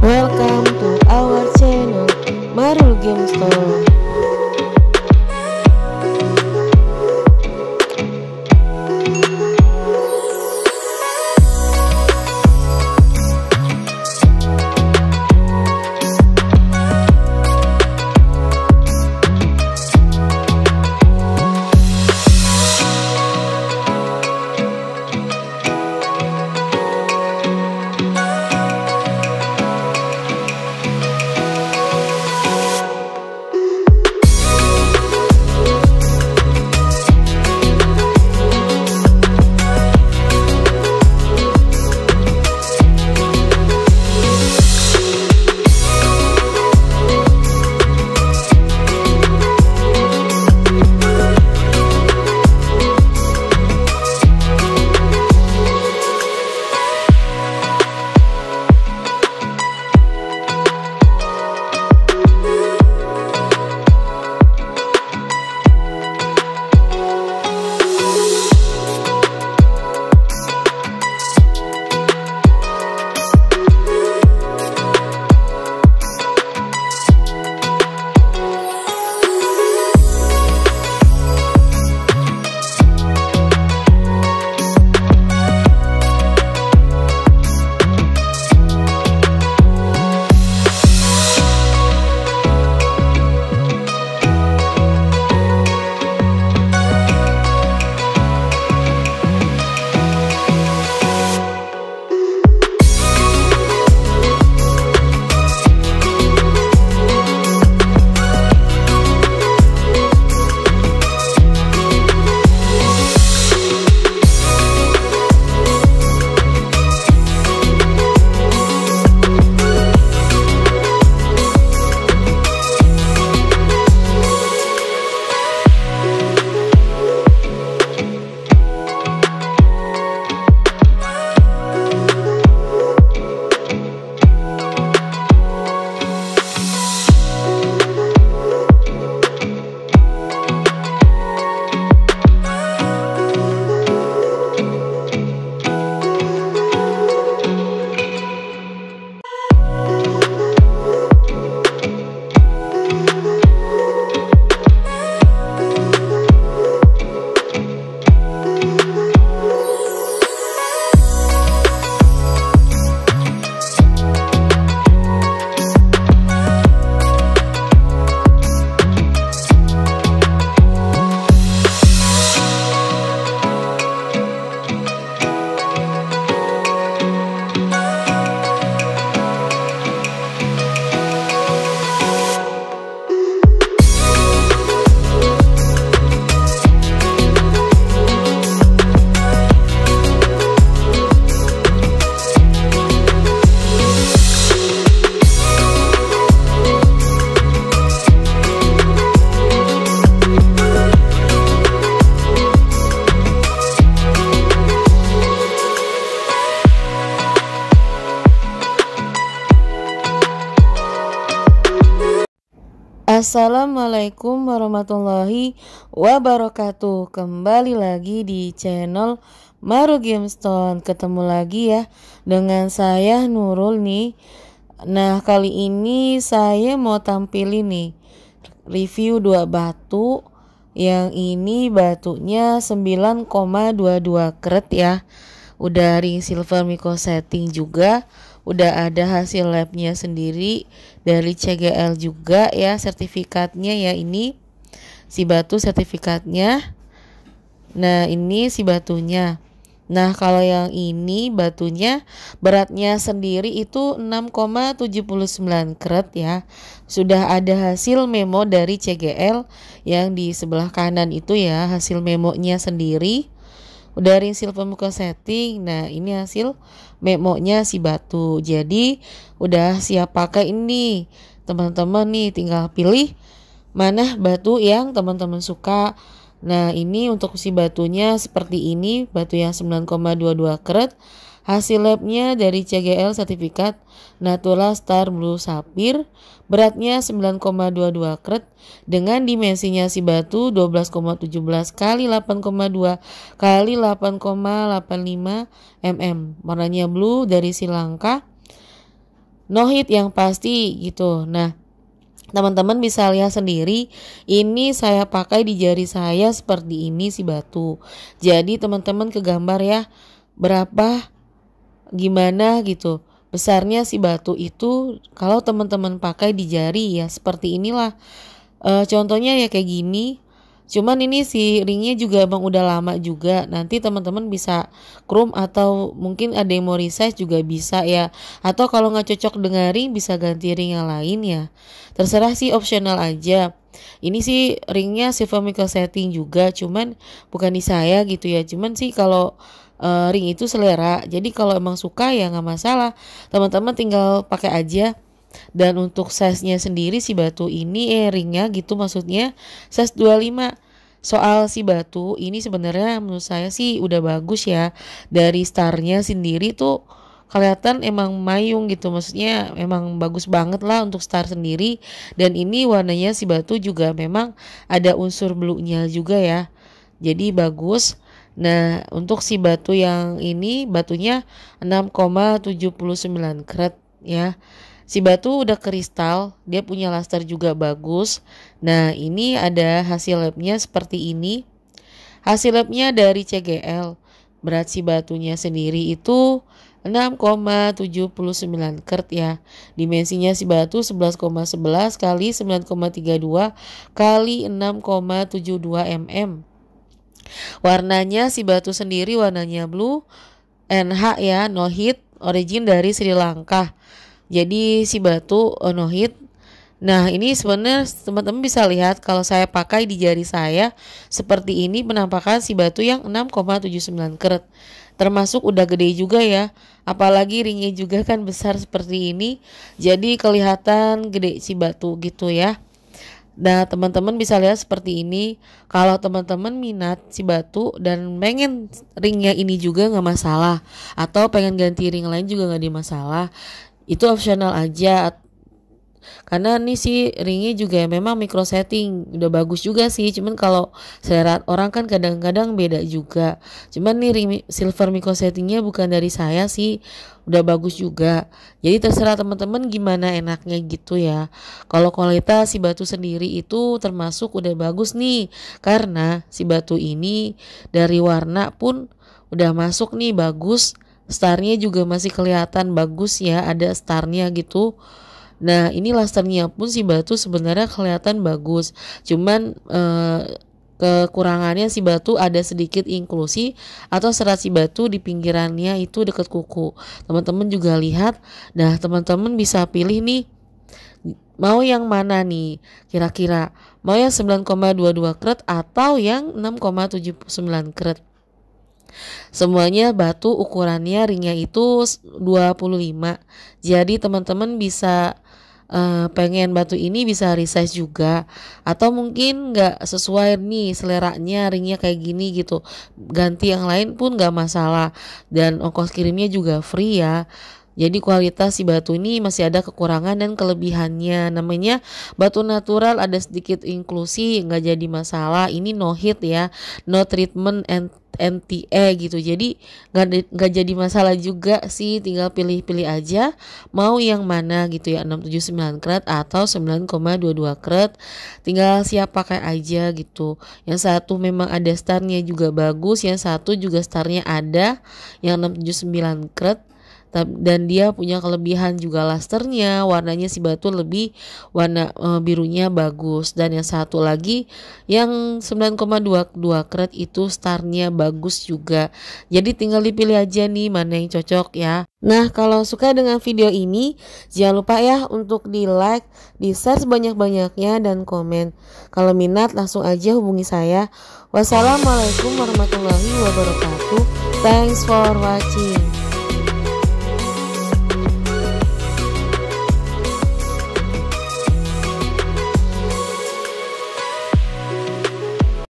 Welcome to our channel Marul Game Store. Assalamualaikum warahmatullahi wabarakatuh. Kembali lagi di channel Marul Game Store. Ketemu lagi ya dengan saya Nurul nih. Nah, kali ini saya mau tampilin nih review 2 batu. Yang ini batunya 9,22 karat ya. Udah ring silver micro setting juga. Udah ada hasil labnya sendiri dari CGL juga ya, sertifikatnya ya, ini si batu sertifikatnya. Nah, ini si batunya. Nah, kalau yang ini batunya beratnya sendiri itu 6,79 karat ya. Sudah ada hasil memo dari CGL yang di sebelah kanan itu ya, hasil memonya sendiri. Udah ring silver micro setting. Nah, ini hasil memonya si batu. Jadi udah siap pakai ini. Teman-teman nih tinggal pilih mana batu yang teman-teman suka. Nah, ini untuk si batunya seperti ini, batu yang 9,22 karat. Hasil labnya dari CGL sertifikat Natural Star Blue Sapphire, beratnya 9,22 karat dengan dimensinya si batu 12,17 kali 8,2 kali 8,85 mm. Warnanya blue dari Sri Lanka. no hit yang pasti gitu. Nah, teman-teman bisa lihat sendiri, ini saya pakai di jari saya seperti ini si batu. Jadi teman-teman kegambar ya berapa gimana gitu besarnya si batu itu kalau teman-teman pakai di jari ya seperti inilah. Contohnya ya kayak gini. Cuman ini si ringnya juga emang udah lama juga. Nanti teman-teman bisa chrome atau mungkin ada yang mau resize juga bisa ya. Atau kalau nggak cocok dengan ring bisa ganti ring yang lain ya. Terserah sih, optional aja. Ini sih ringnya silver micro setting juga, cuman bukan di saya gitu ya. Cuman sih kalau ring itu selera. Jadi kalau emang suka ya nggak masalah. Teman-teman tinggal pakai aja. Dan untuk size-nya sendiri si batu ini ringnya gitu maksudnya size 25. Soal si batu ini sebenarnya menurut saya sih udah bagus ya. Dari starnya sendiri tuh kelihatan emang mayung gitu, maksudnya emang bagus banget lah untuk star sendiri. Dan ini warnanya si batu juga memang ada unsur blue-nya juga ya, jadi bagus. Nah untuk si batu yang ini batunya 6,79 karat ya. Si batu udah kristal, dia punya luster juga bagus. Nah ini ada hasil labnya seperti ini. Hasil labnya dari CGL. Berat si batunya sendiri itu 6,79 karat ya. Dimensinya si batu 11,11 kali 9,32 kali 6,72 mm. Warnanya si batu sendiri warnanya blue NH ya, no hit, origin dari Sri Lanka. Jadi si batu no hit. Nah ini sebenarnya teman-teman bisa lihat kalau saya pakai di jari saya seperti ini penampakan si batu yang 6,79 karat. Termasuk udah gede juga ya. Apalagi ringnya juga kan besar seperti ini. Jadi kelihatan gede si batu gitu ya. Nah teman-teman bisa lihat seperti ini. Kalau teman-teman minat si batu dan pengen ringnya ini juga nggak masalah. Atau pengen ganti ring lain juga nggak masalah. Itu optional aja. Karena nih sih ringnya juga memang micro setting udah bagus juga sih. Cuman kalau selera orang kan kadang-kadang beda juga. Cuman nih ring silver micro settingnya bukan dari saya sih, udah bagus juga. Jadi terserah teman-teman gimana enaknya gitu ya. Kalau kualitas si batu sendiri itu termasuk udah bagus nih, karena si batu ini dari warna pun udah masuk nih bagus. Starnya juga masih kelihatan bagus ya, ada starnya gitu. Nah ini lusternya pun si batu sebenarnya kelihatan bagus. Cuman kekurangannya si batu ada sedikit inklusi atau serat si batu di pinggirannya itu dekat kuku. Teman-teman juga lihat. Nah teman-teman bisa pilih nih mau yang mana nih kira-kira. Mau yang 9,22 karat atau yang 6,79 karat. Semuanya batu ukurannya ringnya itu 25. Jadi teman-teman bisa pengen batu ini bisa resize juga. Atau mungkin gak sesuai nih seleranya ringnya kayak gini gitu, ganti yang lain pun gak masalah. Dan ongkos kirimnya juga free ya. Jadi kualitas si batu ini masih ada kekurangan dan kelebihannya. Namanya batu natural, ada sedikit inklusi, nggak jadi masalah. Ini no hit ya, no treatment and NTA gitu. Jadi nggak jadi masalah juga sih. Tinggal pilih-pilih aja mau yang mana gitu ya, 6,79 karat atau 9,22 karat. Tinggal siap pakai aja gitu. Yang satu memang ada starnya juga bagus, yang satu juga starnya ada yang 6,79 karat. Dan dia punya kelebihan juga lusternya, warnanya si batu lebih warna birunya bagus. Dan yang satu lagi yang 9,22 karat itu starnya bagus juga. Jadi tinggal dipilih aja nih mana yang cocok ya. Nah kalau suka dengan video ini jangan lupa ya untuk di like, di share sebanyak-banyaknya dan komen. Kalau minat langsung aja hubungi saya. Wassalamualaikum warahmatullahi wabarakatuh. Thanks for watching.